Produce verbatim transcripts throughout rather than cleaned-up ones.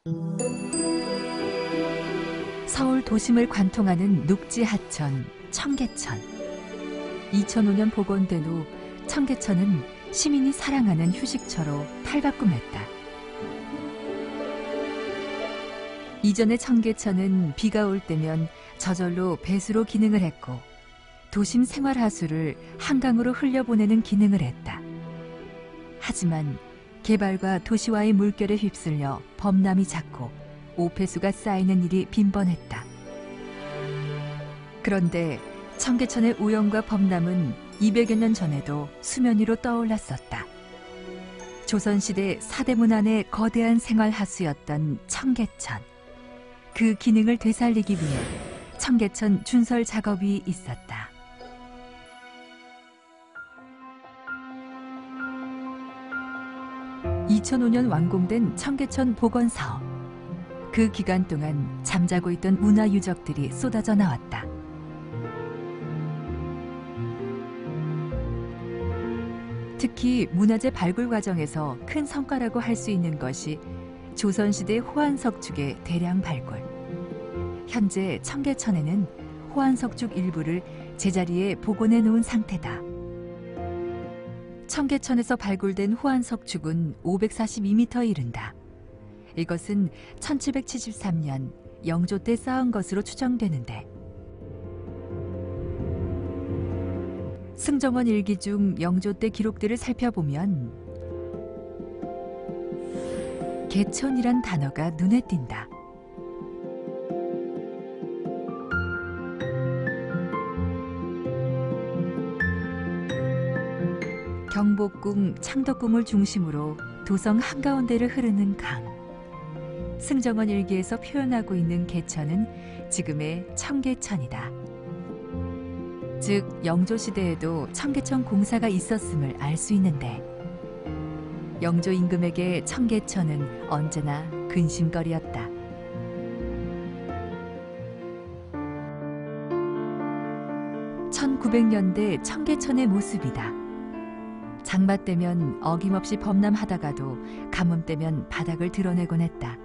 서울 도심을 관통하는 녹지 하천 청계천. 이천오 년 복원된 후 청계천은 시민이 사랑하는 휴식처로 탈바꿈했다. 이전의 청계천은 비가 올 때면 저절로 배수로 기능을 했고 도심 생활하수를 한강으로 흘려보내는 기능을 했다. 하지만 개발과 도시와의 물결에 휩쓸려 범람이 잦고 오폐수가 쌓이는 일이 빈번했다. 그런데 청계천의 오염과 범람은 이백여 년 전에도 수면 위로 떠올랐었다. 조선시대 사대문 안의 거대한 생활하수였던 청계천. 그 기능을 되살리기 위해 청계천 준설 작업이 있었다. 이천오 년 완공된 청계천 복원 사업. 그 기간 동안 잠자고 있던 문화유적들이 쏟아져 나왔다. 특히 문화재 발굴 과정에서 큰 성과라고 할 수 있는 것이 조선시대 호안석축의 대량 발굴. 현재 청계천에는 호안석축 일부를 제자리에 복원해 놓은 상태다. 청계천에서 발굴된 호안석축은 오백사십이 미터에 이른다. 이것은 천칠백칠십삼 년 영조 때 쌓은 것으로 추정되는데 승정원 일기 중 영조 때 기록들을 살펴보면 개천이란 단어가 눈에 띈다. 경복궁, 창덕궁을 중심으로 도성 한가운데를 흐르는 강. 승정원 일기에서 표현하고 있는 개천은 지금의 청계천이다. 즉 영조시대에도 청계천 공사가 있었음을 알 수 있는데 영조 임금에게 청계천은 언제나 근심거리였다. 천구백 년대 청계천의 모습이다. 장마 때면 어김없이 범람하다가도 가뭄 때면 바닥을 드러내곤 했다.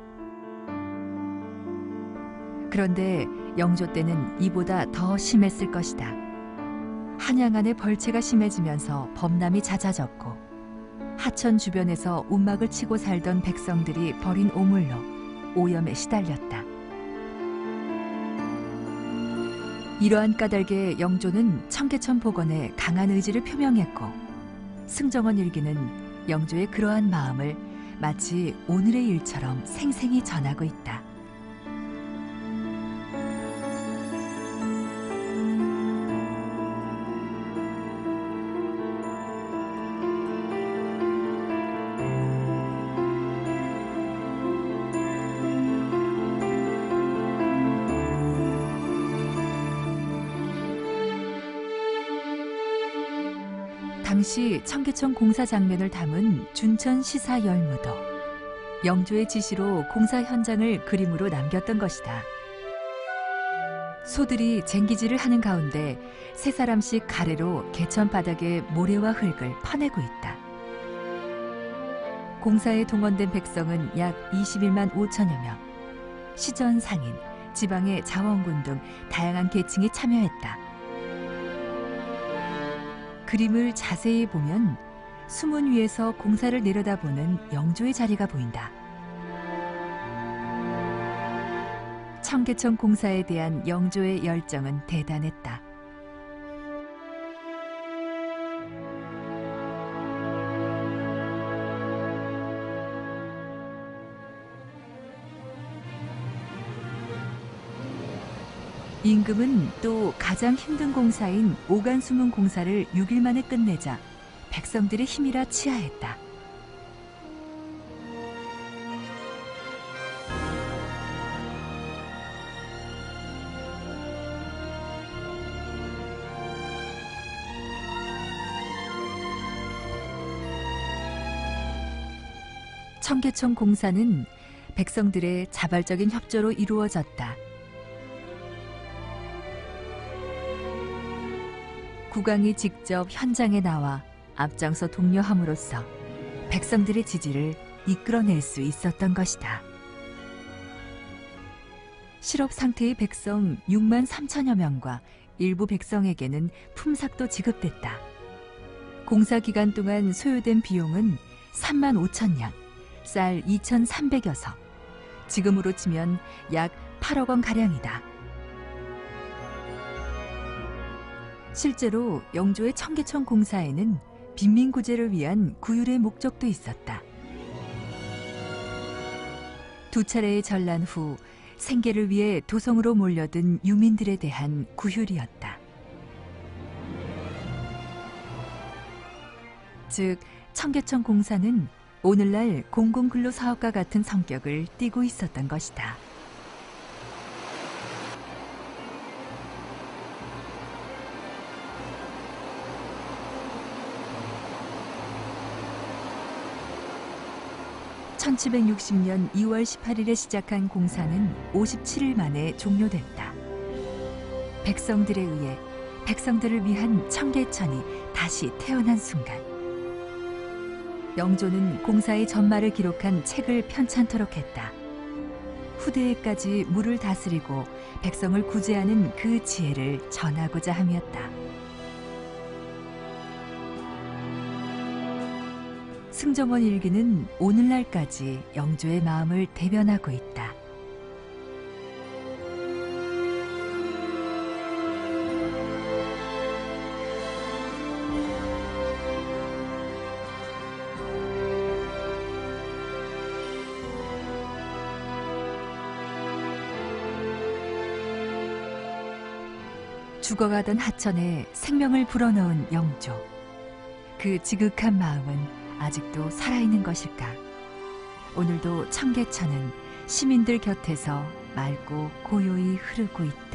그런데 영조 때는 이보다 더 심했을 것이다. 한양 안에 벌채가 심해지면서 범람이 잦아졌고 하천 주변에서 움막을 치고 살던 백성들이 버린 오물로 오염에 시달렸다. 이러한 까닭에 영조는 청계천 복원에 강한 의지를 표명했고 승정원 일기는 영조의 그러한 마음을 마치 오늘의 일처럼 생생히 전하고 있다. 당시 청계천 공사 장면을 담은 준천 시사 열무도 영조의 지시로 공사 현장을 그림으로 남겼던 것이다. 소들이 쟁기질을 하는 가운데 세 사람씩 가래로 개천 바닥에 모래와 흙을 퍼내고 있다. 공사에 동원된 백성은 약 이십일만 오천여 명. 시전 상인, 지방의 자원군 등 다양한 계층이 참여했다. 그림을 자세히 보면 수문 위에서 공사를 내려다보는 영조의 자리가 보인다. 청계천 공사에 대한 영조의 열정은 대단했다. 임금은 또 가장 힘든 공사인 오간수문 공사를 육 일 만에 끝내자 백성들의 힘이라 치하했다. 청계천 공사는 백성들의 자발적인 협조로 이루어졌다. 국왕이 직접 현장에 나와 앞장서 독려함으로써 백성들의 지지를 이끌어낼 수 있었던 것이다. 실업 상태의 백성 육만 삼천여 명과 일부 백성에게는 품삯도 지급됐다. 공사 기간 동안 소요된 비용은 삼만 오천 냥, 쌀 이천삼백여 서, 지금으로 치면 약 팔억 원 가량이다. 실제로 영조의 청계천 공사에는 빈민구제를 위한 구휼의 목적도 있었다. 두 차례의 전란 후 생계를 위해 도성으로 몰려든 유민들에 대한 구휼이었다. 즉, 청계천 공사는 오늘날 공공근로사업과 같은 성격을 띠고 있었던 것이다. 천칠백육십 년 이월 십팔일에 시작한 공사는 오십칠 일 만에 종료됐다. 백성들에 의해 백성들을 위한 청계천이 다시 태어난 순간, 영조는 공사의 전말을 기록한 책을 편찬토록 했다. 후대에까지 물을 다스리고 백성을 구제하는 그 지혜를 전하고자 함이었다. 승정원 일기는 오늘날까지 영조의 마음을 대변하고 있다. 죽어가던 하천에 생명을 불어넣은 영조. 그 지극한 마음은 아직도 살아있는 것일까? 오늘도 청계천은 시민들 곁에서 맑고 고요히 흐르고 있다.